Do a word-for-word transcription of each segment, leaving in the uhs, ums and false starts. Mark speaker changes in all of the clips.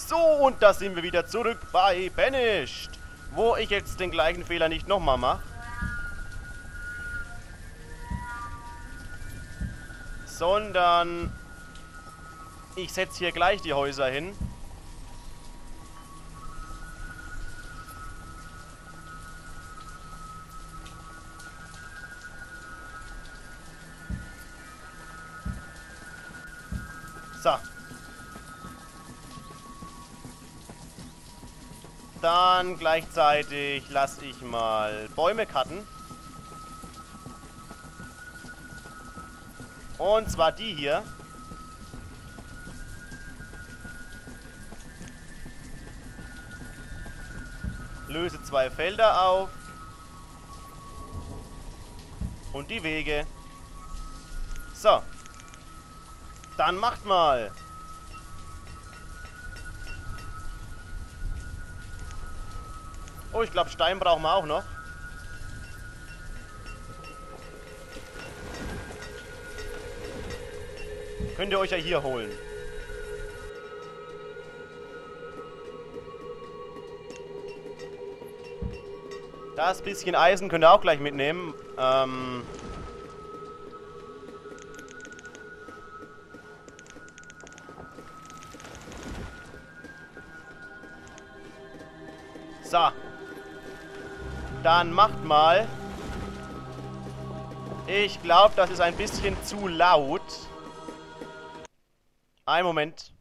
Speaker 1: So, und da sind wir wieder zurück bei Banished, wo ich jetzt den gleichen Fehler nicht nochmal mache. Sondern ich setze hier gleich die Häuser hin. So. Dann gleichzeitig lasse ich mal Bäume cutten. Und zwar die hier. Löse zwei Felder auf. Und die Wege. So. Dann macht mal. Oh, ich glaube, Stein brauchen wir auch noch. Könnt ihr euch ja hier holen. Das bisschen Eisen könnt ihr auch gleich mitnehmen. Ähm... So. Dann macht mal. Ich glaube, das ist ein bisschen zu laut. Ein Moment.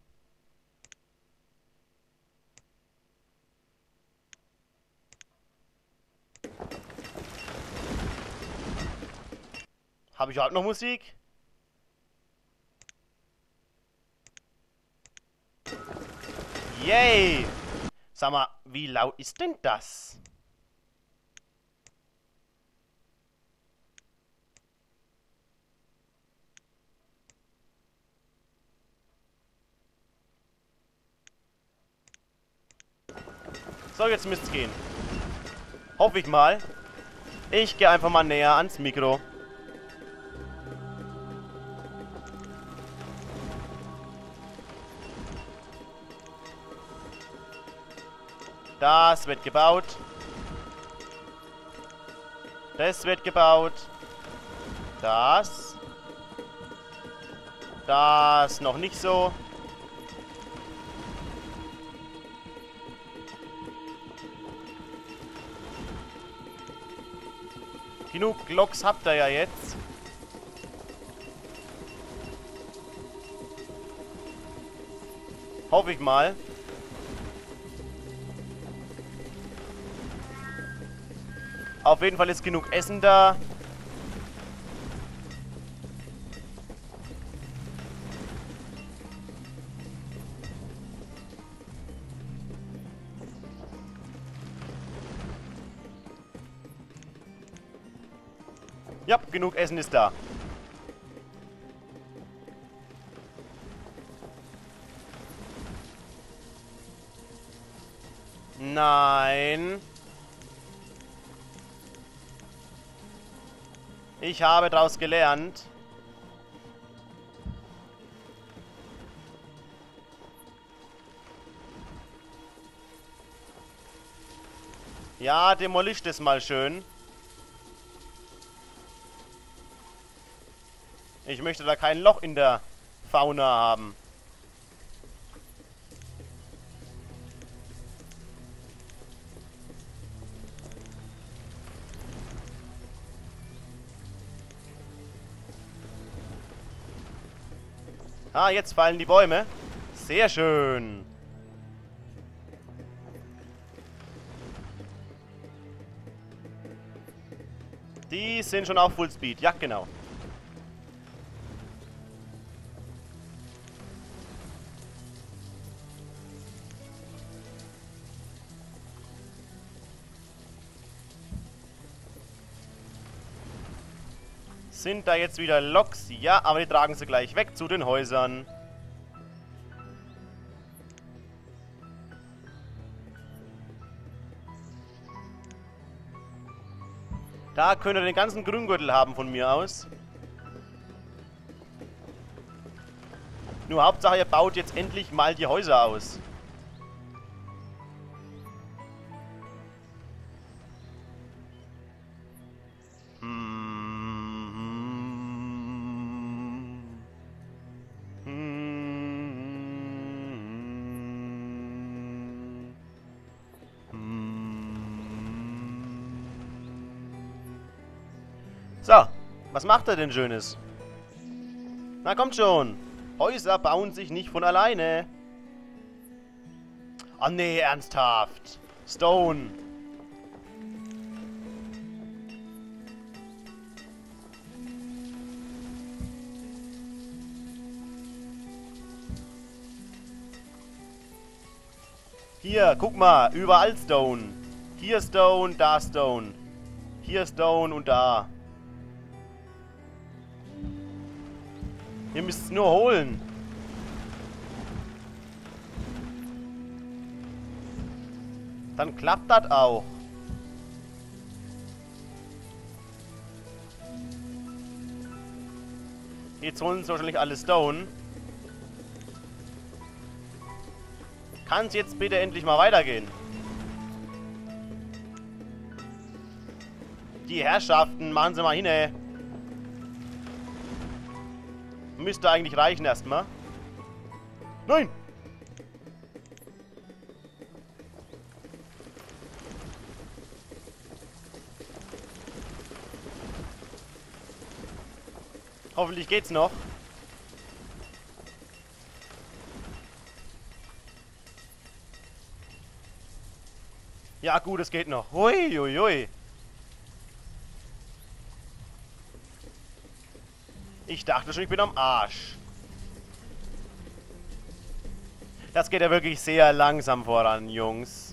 Speaker 1: Habe ich überhaupt noch Musik? Yay! Sag mal, wie laut ist denn das? So, jetzt müsste es gehen. Hoffe ich mal. Ich gehe einfach mal näher ans Mikro. Das wird gebaut. Das wird gebaut. Das. Das noch nicht so. Genug Loks habt ihr ja jetzt. Hoffe ich mal. Auf jeden Fall ist genug Essen da. Ja, genug Essen ist da. Nein. Ich habe daraus gelernt. Ja, demolischt es mal schön. Ich möchte da kein Loch in der Fauna haben. Ah, jetzt fallen die Bäume. Sehr schön. Die sind schon auf Fullspeed. Ja, genau. Sind da jetzt wieder Loks? Ja, aber die tragen sie gleich weg zu den Häusern. Da könnt ihr den ganzen Grüngürtel haben von mir aus. Nur Hauptsache, ihr baut jetzt endlich mal die Häuser aus. So, was macht er denn Schönes? Na kommt schon. Häuser bauen sich nicht von alleine. Oh nee, ernsthaft. Stone. Hier, guck mal, überall Stone. Hier Stone, da Stone. Hier Stone und da. Ihr müsst es nur holen. Dann klappt das auch. Jetzt holen sie wahrscheinlich alle Stone. Kann es jetzt bitte endlich mal weitergehen? Die Herrschaften, machen sie mal hin, ey. Müsste eigentlich reichen erstmal. Nein! Hoffentlich geht's noch. Ja gut, es geht noch. Hui, hui, hui. Ich dachte schon, ich bin am Arsch. Das geht ja wirklich sehr langsam voran, Jungs.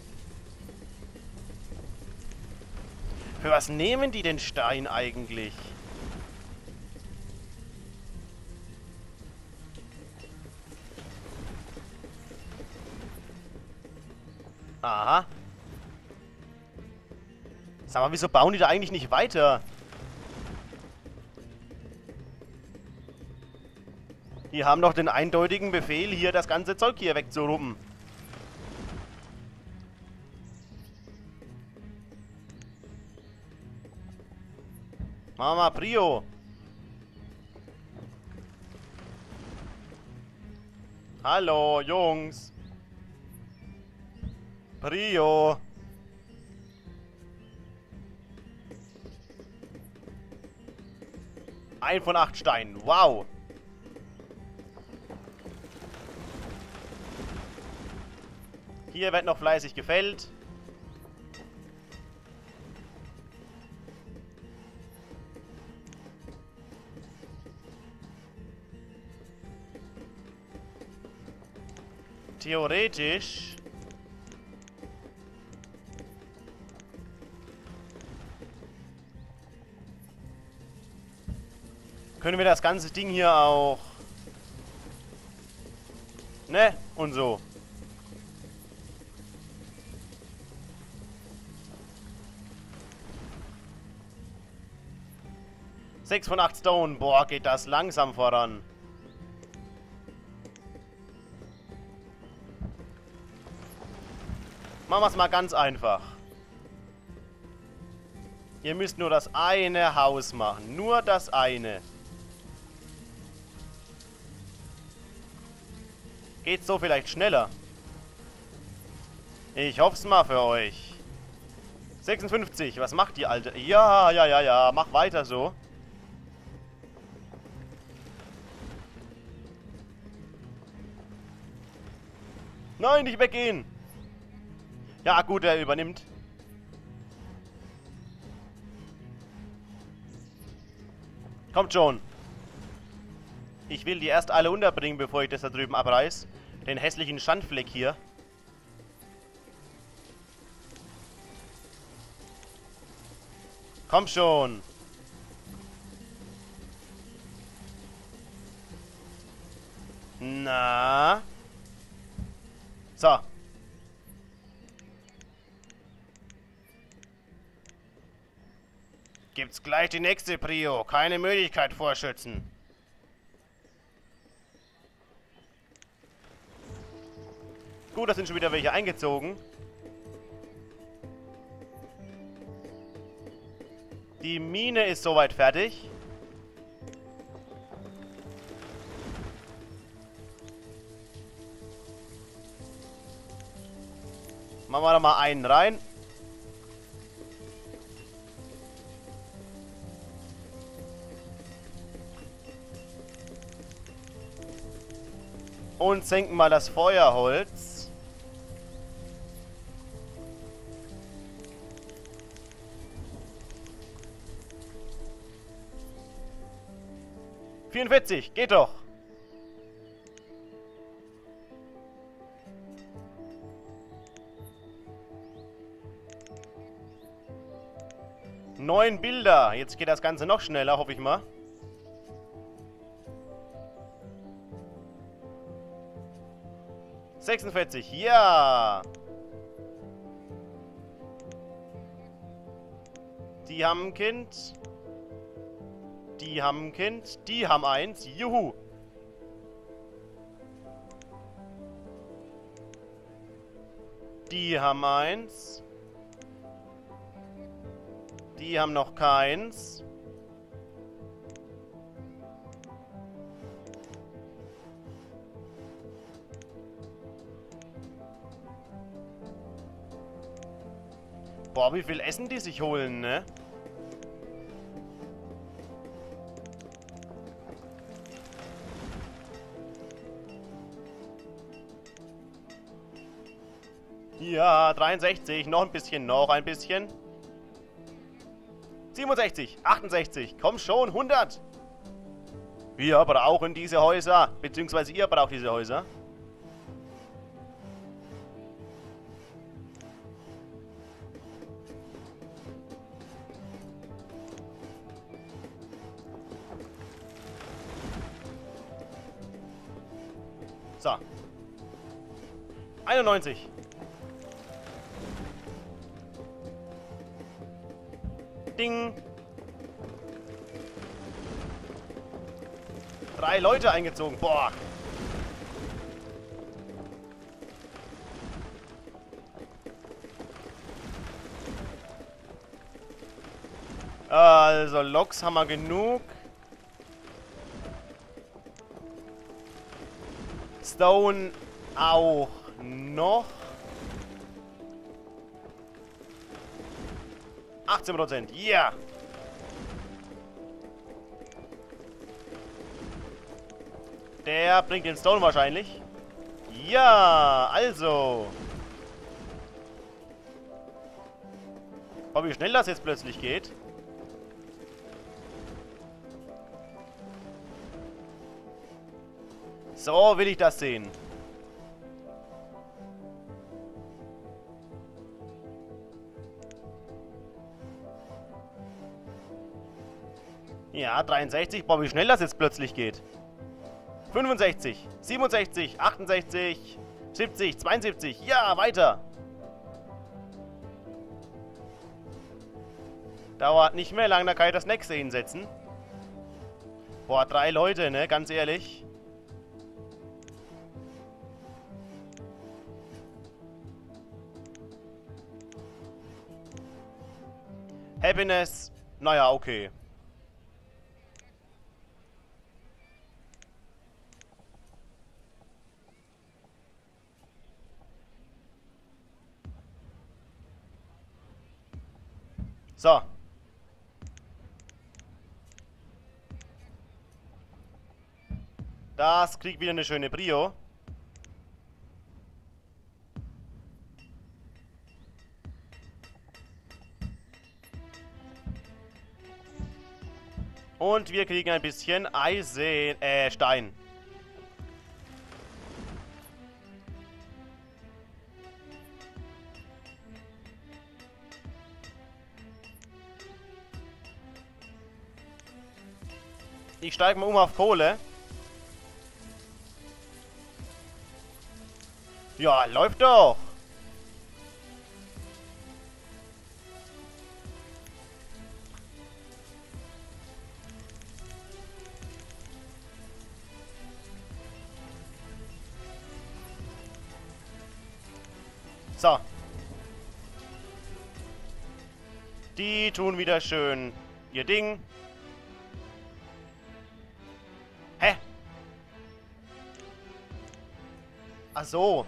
Speaker 1: Für was nehmen die den Stein eigentlich? Aha. Sag mal, wieso bauen die da eigentlich nicht weiter? Die haben doch den eindeutigen Befehl, hier das ganze Zeug hier wegzuruppen. Mama, Prio. Hallo, Jungs. Prio. Ein von acht Steinen. Wow. Hier wird noch fleißig gefällt. Theoretisch können wir das ganze Ding hier auch, ne, und so. sechs von acht Stone. Boah, geht das langsam voran. Machen wir es mal ganz einfach. Ihr müsst nur das eine Haus machen. Nur das eine. Geht so vielleicht schneller? Ich hoff's mal für euch. sechsundfünfzig. Was macht die Alte? Ja, ja, ja, ja. Mach weiter so. Nein, nicht weggehen. Ja, gut, er übernimmt. Kommt schon. Ich will die erst alle unterbringen, bevor ich das da drüben abreiß. Den hässlichen Schandfleck hier. Komm schon. Na. So. Gibt's gleich die nächste Prio. Keine Möglichkeit vorschützen. Gut, da sind schon wieder welche eingezogen. Die Mine ist soweit fertig. Machen wir da mal einen rein. Und senken mal das Feuerholz. vierundvierzig, geht doch. Neun Bilder. Jetzt geht das Ganze noch schneller, hoffe ich mal. sechsundvierzig, ja. Die haben ein Kind. Die haben ein Kind. Die haben eins. Juhu. Die haben eins. Die haben noch keins. Boah, wie viel Essen die sich holen, ne? Ja, dreiundsechzig, noch ein bisschen, noch ein bisschen. siebenundsechzig, achtundsechzig, komm schon, hundert. Wir brauchen diese Häuser, beziehungsweise ihr braucht diese Häuser. So. einundneunzig. Ding. Drei Leute eingezogen. Boah. Also, Loks haben wir genug. Stone auch noch. achtzehn Prozent. Ja. Yeah. Der bringt den Stone wahrscheinlich. Ja, also. Oh, wie schnell das jetzt plötzlich geht. So will ich das sehen. Ja, dreiundsechzig. Boah, wie schnell das jetzt plötzlich geht. fünfundsechzig, siebenundsechzig, achtundsechzig, siebzig, zweiundsiebzig. Ja, weiter. Dauert nicht mehr lang, da kann ich das nächste hinsetzen. Boah, drei Leute, ne? Ganz ehrlich. Happiness. Naja, okay. So. Das kriegt wieder eine schöne Prio. Und wir kriegen ein bisschen Eisen, äh, Stein. Ich steige mal um auf Kohle. Ja, läuft doch. So. Die tun wieder schön ihr Ding. Hä? Ach so.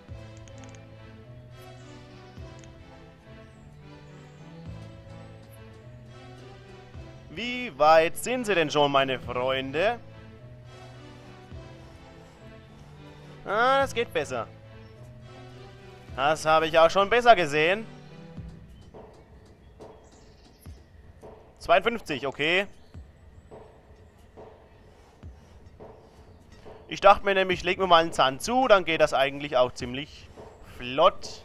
Speaker 1: Wie weit sind Sie denn schon, meine Freunde? Ah, das geht besser. Das habe ich auch schon besser gesehen. zweiundfünfzig, okay. Ich dachte mir nämlich, leg mir mal einen Zahn zu, dann geht das eigentlich auch ziemlich flott.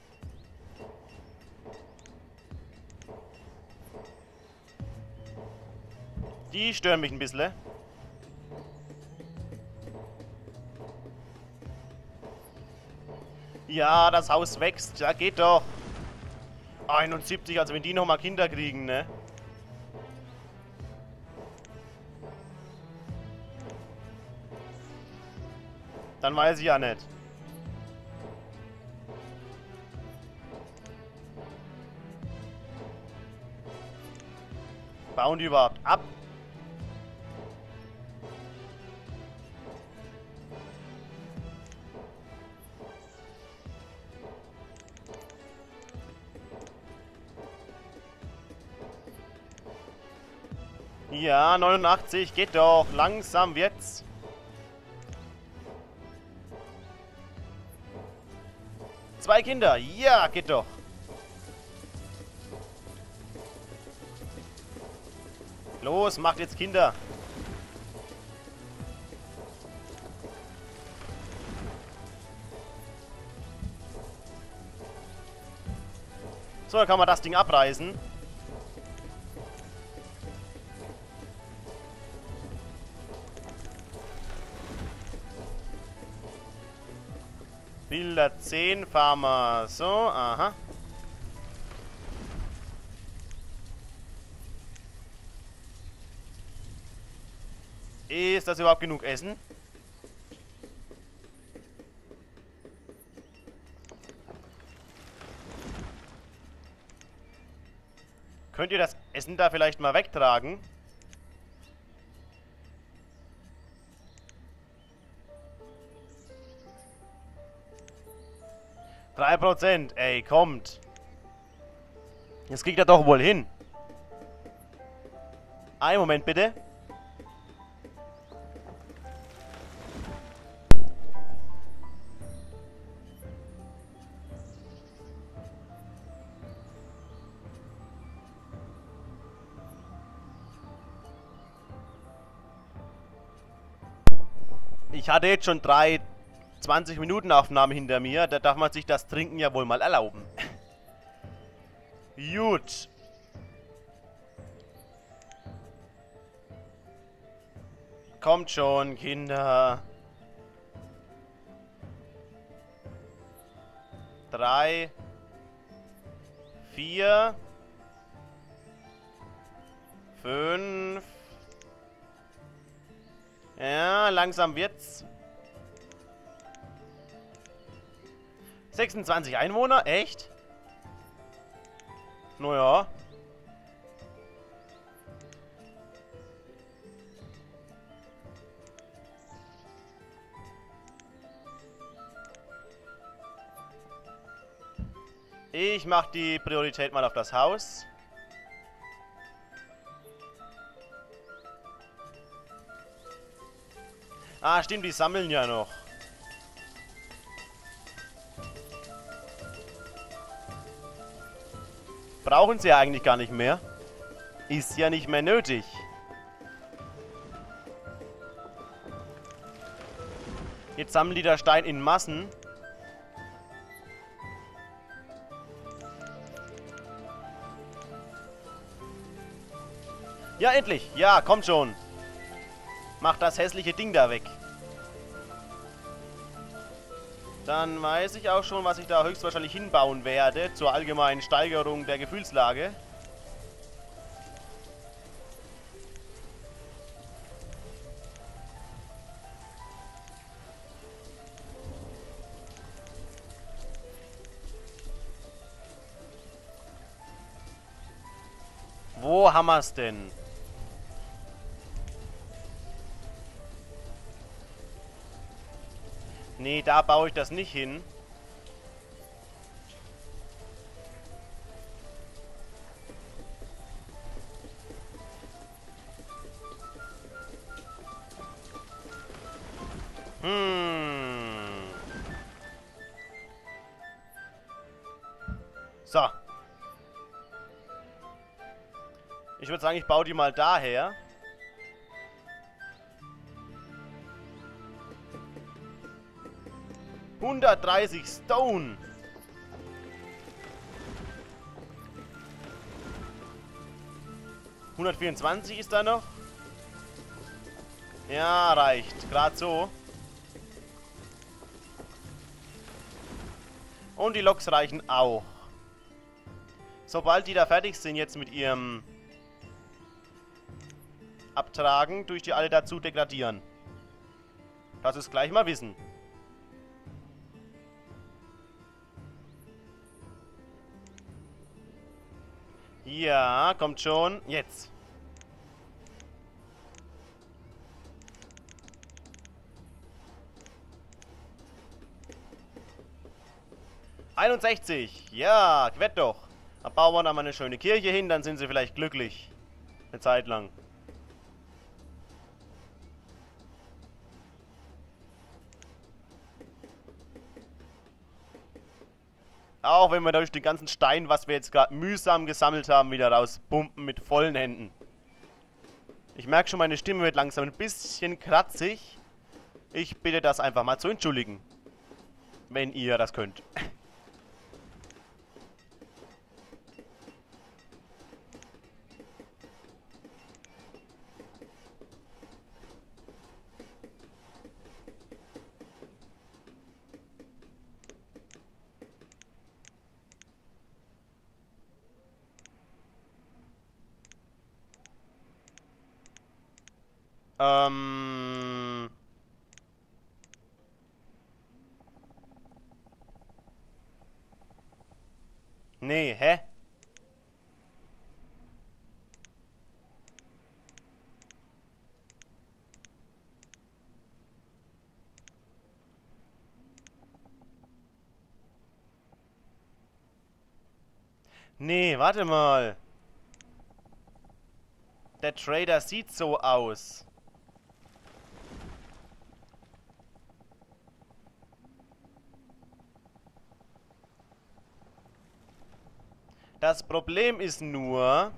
Speaker 1: Die stören mich ein bisschen. Ja, das Haus wächst. Ja, geht doch. einundsiebzig, also wenn die nochmal Kinder kriegen, ne? Dann weiß ich ja nicht. Bauen die überhaupt ab? Ja, neunundachtzig, geht doch. Langsam wird's. Zwei Kinder, ja, geht doch. Los, macht jetzt Kinder. So, dann kann man das Ding abreißen. Bilder zehn, fahren wir so, aha. Ist das überhaupt genug Essen? Könnt ihr das Essen da vielleicht mal wegtragen? drei Prozent, ey, kommt. Jetzt kriegt er doch wohl hin. Einen Moment bitte. Ich hatte jetzt schon drei zwanzig Minuten Aufnahme hinter mir. Da darf man sich das Trinken ja wohl mal erlauben. Gut. Kommt schon, Kinder. Drei. Vier. Fünf. Ja, langsam wird's. sechsundzwanzig Einwohner? Echt? Naja. Ich mach die Priorität mal auf das Haus. Ah, stimmt, die sammeln ja noch. Brauchen sie ja eigentlich gar nicht mehr. Ist ja nicht mehr nötig. Jetzt sammeln die da Stein in Massen. Ja, endlich. Ja, kommt schon. Mach das hässliche Ding da weg. Dann weiß ich auch schon, was ich da höchstwahrscheinlich hinbauen werde zur allgemeinen Steigerung der Gefühlslage. Wo haben wir es denn? Nee, da baue ich das nicht hin. Hm. So. Ich würde sagen, ich baue die mal daher. hundertdreißig Stone. hundertvierundzwanzig ist da noch. Ja, reicht. Gerade so. Und die Loks reichen auch. Sobald die da fertig sind jetzt mit ihrem Abtragen, tue ich die alle dazu degradieren. Lass es gleich mal wissen. Ja, kommt schon. Jetzt. einundsechzig. Ja, quett doch. Da bauen wir da mal eine schöne Kirche hin, dann sind sie vielleicht glücklich. Eine Zeit lang. Auch wenn wir durch den ganzen Stein, was wir jetzt gerade mühsam gesammelt haben, wieder rauspumpen mit vollen Händen. Ich merke schon, meine Stimme wird langsam ein bisschen kratzig. Ich bitte das einfach mal zu entschuldigen. Wenn ihr das könnt. Ähm... Nee, hä? Nee, warte mal. Der Trader sieht so aus. Das Problem ist nur,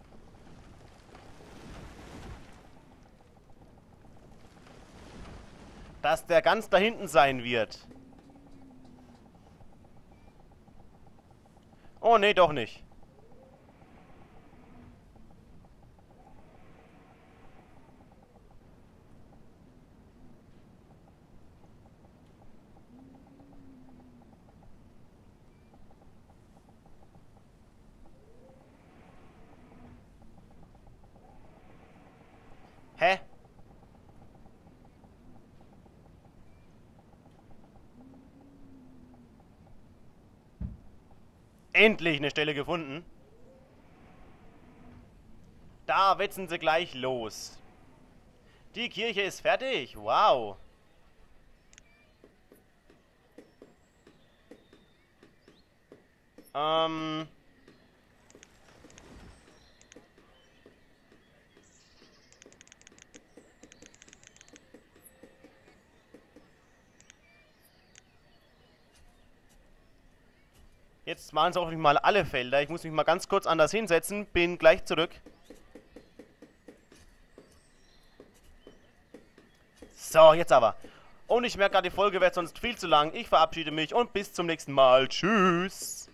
Speaker 1: dass der ganz da hinten sein wird. Oh, nee, doch nicht. Hä? Endlich eine Stelle gefunden. Da wetzen sie gleich los. Die Kirche ist fertig. Wow. Ähm... Jetzt machen sie hoffentlich mal alle Felder. Ich muss mich mal ganz kurz anders hinsetzen. Bin gleich zurück. So, jetzt aber. Und ich merke gerade, die Folge wird sonst viel zu lang. Ich verabschiede mich und bis zum nächsten Mal. Tschüss.